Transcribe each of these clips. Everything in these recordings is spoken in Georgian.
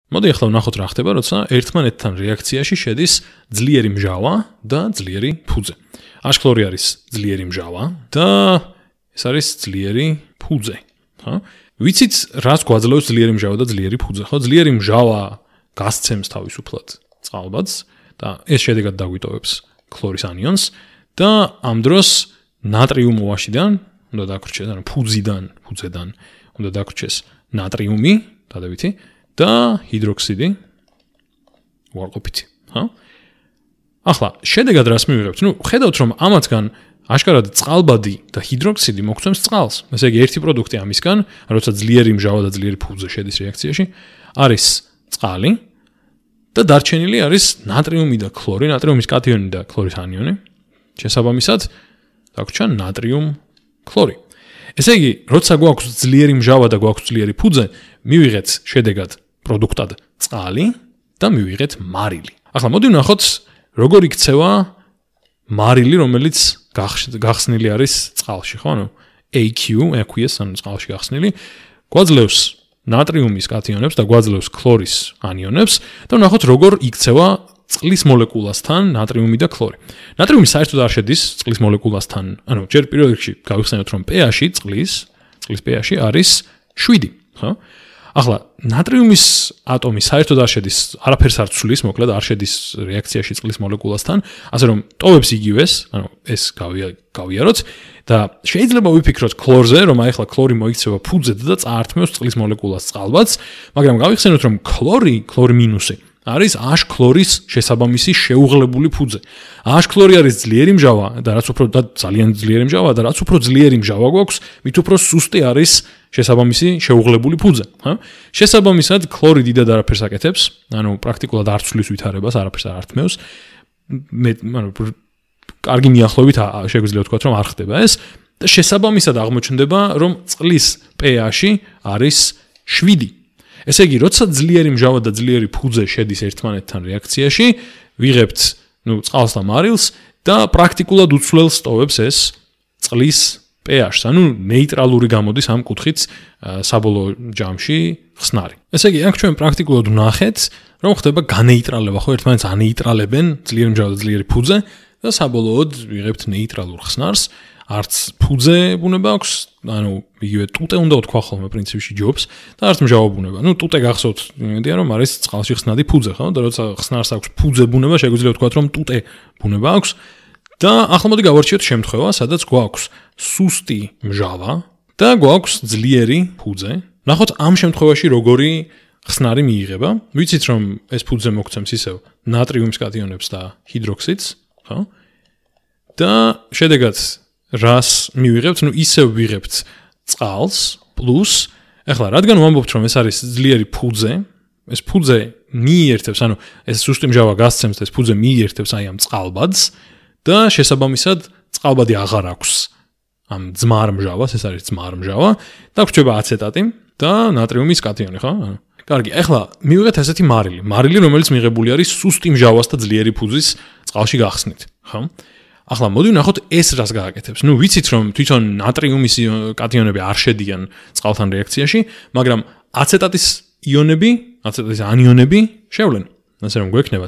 მოდი ახლა ვნახოთ რა ხდება, როცა ერთმანეთთან რეაქციაში შედის ძლიერი მჟავა და ძლიერი ფუძე. აშქლორი არის ძლიერი მჟავა და ეს არის ძლიერი ფუძე, ხო? ვიცით რას გვაძლევს ძლიერი მჟავა და ძლიერი ფუძე, ხო? ძლიერი მჟავა გასცემს თავისუფლად წყალბადს და ეს შედეგად დაგვიტოვებს ქლორის ანიონს და ამ დროს ნატრიუმ OH-დან უნდა დაგვრჩეს, ანუ ფუძედან უნდა დაგვრჩეს ნატრიუმი, დადებითი და ჰიდროქსიდი უარყოფითი, ხო? ახლა შედეგად რას მივიღებთ? ნუ ხედავთ რომ ამათგან აშკარად წყალბადი და ჰიდროქსიდი მოგცემს წყალს. ესე იგი ერთი პროდუქტი ამისგან, როცა ძლიერი მჟავა და ძლიერი ფუძე შედის რეაქციაში, არის წყალი და დარჩენილი არის ნატრიუმი და ქლორი, ნატრიუმის კათიონი და ქლორის ანიონი. შესაბამისად, დაგვრჩა ნატრიუმ ქლორი. ესე იგი, როცა გვაქვს ძლიერი მჟავა და გვაქვს ძლიერი ფუძე, მივიღეთ შედეგად პროდუქტად წყალი და მივიღეთ მარილი. ახლა მოდი ვნახოთ, როგორ იქცევა მარილი, რომელიც გახსნილი არის წყალში, ხო? ანუ aqueous, ანუ წყალში გახსნილი, გვაძლევს ნატრიუმის კათიონებს და გვაძლევს ქლორის ანიონებს და ვნახოთ, როგორ იქცევა წყლის მოლეკულასთან ნატრიუმი და ქლორი. ნატრიუმი საერთოდ არ შედის წყლის მოლეკულასთან, ანუ ჯერ პირველ რიგში გავიხსენოთ, რომ pH-ი წყლის pH-ი არის 7, ხო? ახლა ნატრიუმის ატომი საერთოდ არ შედის, არაფერს არ ცვლის, მოკლედ არ შედის რეაქციაში წყლის მოლეკულასთან, ასე რომ ტოვებს იგივეს, ანუ ეს გავიაროთ და შეიძლება ვიფიქროთ ქლორზე, რომ აი ახლა ქლორი მოიქცევა ფუძედ და წაართმევს წყლის მოლეკულას წყალბადს, მაგრამ გავიხსენოთ, რომ ქლორი მინუსი არის H ქლორის შესაბამისი შეუღლებული ფუძე. H ქლორი არის ძლიერი მჟავა და რაც უფრო ძალიან ძლიერი მჟავა და რაც უფრო ძლიერი მჟავა გვაქვს, მით უფრო სუსტი არის შესაბამისი შეუღლებული ფუძე, ხო? შესაბამისად, ქლორი დიდად არაფერს აკეთებს, ანუ პრაქტიკულად არ ცვლის ვითარებას, არაფერს არ ართმევს. ანუ კარგი მიახლოებით შეგვიძლია ვთქვათ, რომ არ ხდება ეს და შესაბამისად აღმოჩნდება, რომ წყლის pH-ი არის 7. ესე იგი, როცა ძლიერი მჟავა და ძლიერი ფუძე შედის ერთმანეთთან რეაქციაში, ვიღებთ, წყალს და მარილს და პრაქტიკულად უცვლელს ტოვებს ეს წყლის pH-ს, ანუ ნეიტრალური გამოდის ამ კუთხით საბოლოო ჯამში ხსნარი. ესე იგი, აქ ჩვენ პრაქტიკულად ვნახეთ, რომ ხდება განეიტრალება, ხო, ერთმანეთს ანეიტრალებენ ძლიერი მჟავა და ძლიერი ფუძე და საბოლოოდ ვიღებთ ნეიტრალურ ხსნარს. არც ფუძე ბუნება აქვს, ანუ იგივე ტუტე უნდა ვთქვა ხოლმე პრინციპში ჯობს და არც მჟავა ბუნება. ნუ ტუტე გახსოვთ, იმედია რომ არის წყალში ხსნადი ფუძე, ხო? და როცა ხსნარს აქვს ფუძე ბუნება, შეგვიძლია ვთქვათ, რომ ტუტე ბუნება აქვს. და ახლა მოდი გავარჩიოთ შემთხვევა, სადაც გვაქვს სუსტი მჟავა და გვაქვს ძლიერი ფუძე. ნახოთ ამ შემთხვევაში როგორი ხსნარი მიიღება. ვიცით რომ ეს ფუძე მოგცემს ისევ ნატრიუმის კათიონებს და ჰიდროქსიდს, ხო? და შედეგად რას მივიღებთ? ნუ ისევ ვიღებთ წყალს პლუს ახლა რადგან ვამბობთ რომ ეს არის ძლიერი ფუძე, ეს ფუძე მიერთებს, ანუ ეს სუსტი მჟავა გასცემს და ეს ფუძე მიერთებს აი ამ წყალბადს და შესაბამისად წყალბადი აღარ აქვს ამ ძმარ მჟავას, ეს არის ძმარ მჟავა და გვჭირდება აცეტატი და ნატრიუმის კათიონი, ხო? კარგი, ახლა მივიღეთ ესეთი მარილი, რომელიც მიღებული არის სუსტი მჟავას და ძლიერი ფუძის წყალში გახსნით, ხო? ახლა მოდი ვნახოთ ეს რას გააკეთებს. ნუ ვიცით რომ თვითონ ნატრიუმის კათიონები არ შედიან წყალთან რეაქციაში, მაგრამ აცეტატის ანიონები შევლენ. ასე რომ გვექნება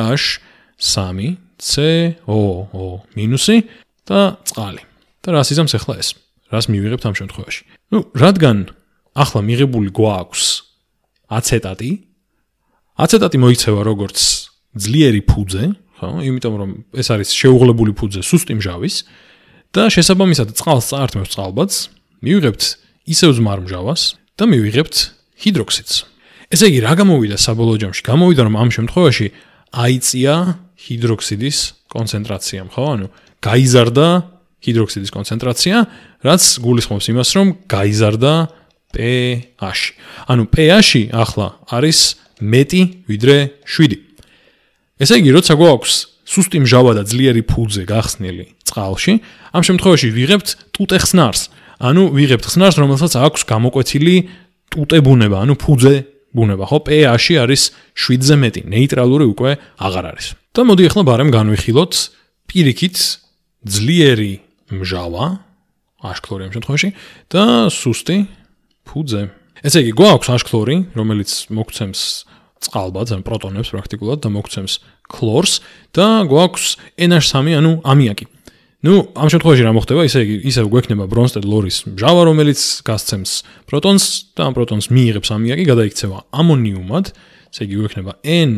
CH3COO- და წყალი. და რას იზამს ახლა ეს? რას მივიღებთ ამ შემთხვევაში? ნუ რადგან ახლა მიღებული გვაქვს აცეტატი მოიქცევა როგორც ძლიერი ფუძე, ხო, იმიტომ რომ ეს არის შეუღლებული ფუძე სუსტი მჟავის და შესაბამისად წყალს წაართმევს წყალბადს, მივიღებთ ისევ ძმარ მჟავას და მივიღებთ ჰიდროქსიდს. ესე იგი, რა გამოვიდა საბოლოო ჯამში? გამოვიდა რომ ამ შემთხვევაში აიწია ჰიდროქსიდის კონცენტრაციამ, ხო? ანუ გაიზარდა ჰიდროქსიდის კონცენტრაცია, რაც გულისხმობს იმას, რომ გაიზარდა pH-ი. ანუ pH-ი ახლა არის მეტი ვიდრე 7. ესე იგი, როცა გვაქვს სუსტი მჟავა და ძლიერი ფუძე გახსნილი წყალში, ამ შემთხვევაში ვიღებთ ტუტე ხსნარს. ანუ ვიღებთ ხსნარს, რომელსაც აქვს გამოკვეთილი ტუტე ბუნება, ანუ ფუძე ბუნება, ხო? pH-ი არის 7-ზე მეტი, ნეიტრალური უკვე აღარ არის. და მოდი ახლა ბარემ განვიხილოთ პირიქით ძლიერი მჟავა, H ქლორი ამ შემთხვევაში და სუსტი ფუძე. ესე იგი, გვაქვს H ქლორი, რომელიც მოგცემს წყალბადს, ან პროტონებს პრაქტიკულად და მოგცემს ქლორს და გვაქვს NH3, ანუ ამიაკი. ამ შემთხვევაში რა მოხდება? ისევ გვექნება ბრონსტედ-ლორის მჟავა, რომელიც გასცემს პროტონს და ამ პროტონს მიიღებს ამიაკი, გადაიქცევა ამონიუმად, ესე იგი გვექნება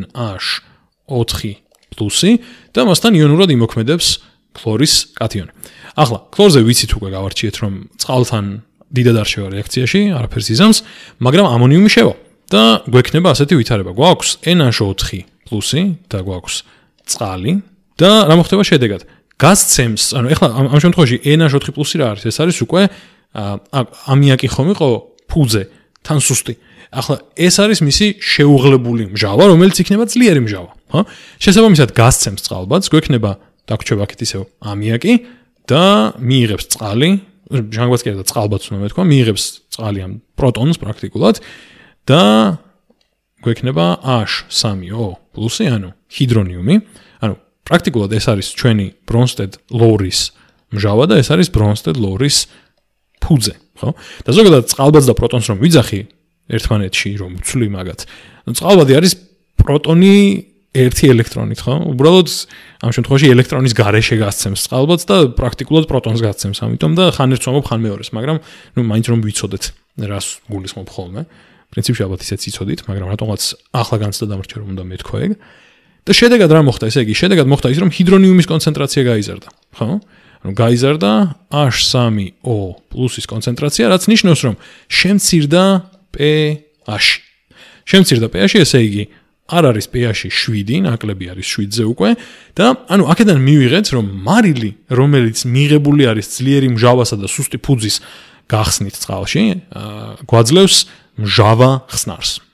NH4+ და მასთან იონურად იმოქმედებს ქლორის კათიონი. ახლა, ქლორზე ვიცით უკვე გავარჩიეთ, რომ წყალთან დიდად არ შევა რეაქციაში, არაფერს იზამს, მაგრამ ამონიუმი შევა და გვექნება ასეთი ვითარება. გვაქვს NH4+ და გვაქვს წყალი და რა მოხდება შედეგად? გასცემს, ანუ ეხლა ამ შემთხვევაში NH4+ რა არის? ეს არის უკვე ამიაკი ხომ იყო ფუძე, თან სუსტი. ახლა ეს არის მისი შეუღლებული მჟავა, რომელიც იქნება ძლიერი მჟავა, ხო? შესაბამისად გასცემს წყალბადს, გვექნება დაგვრჩება აქეთ ისევ ამიაკი და მიიღებს წყალი, ჟანგბადს კი არა, წყალბადს უნდა მეთქვა, მიიღებს წყალი ამ პროტონს პრაქტიკულად და გვექნება H3O+, ანუ ჰიდრონიუმი, ანუ პრაქტიკულად ეს არის ჩვენი ბრონსტედ-ლორის მჟავა და ეს არის ბრონსტედ-ლორის ფუძე, ხო? და ზოგადად წყალბადს და პროტონს რომ ვიძახი ერთმანეთში, რომ ვცვლი მაგათ. წყალბადი არის პროტონი ერთი ელექტრონით, ხო? უბრალოდ ამ შემთხვევაში ელექტრონის გარეშე გასცემს წყალბადს და პრაქტიკულად პროტონს გასცემს, ამიტომ და ხან ერთს ვამბობ, ხან მეორეს, მაგრამ მაინც რომ ვიცოდეთ, რას გულისხმობ ხოლმე. პრინციპში ალბათ ისეც იცოდით, მაგრამ რატომღაც ახლა განცდა დამრჩა რომ უნდა მეთქვა ეგ. და შედეგად რა მოხდა? ესე იგი, შედეგად მოხდა ის, რომ ჰიდრონიუმის კონცენტრაცია გაიზარდა, ხო? ანუ გაიზარდა H3O+-ის კონცენტრაცია, რაც ნიშნავს, რომ შემცირდა pH. შემცირდა pH, ესე იგი, არ არის pH 7, ნაკლები არის 7-ზე უკვე და ანუ აქედან მივიღეთ, რომ მარილი, რომელიც მიღებული არის ძლიერი მჟავასა და სუსტი ფუძის გახსნით წყალში, გვაძლევს მჟავა ხსნარს.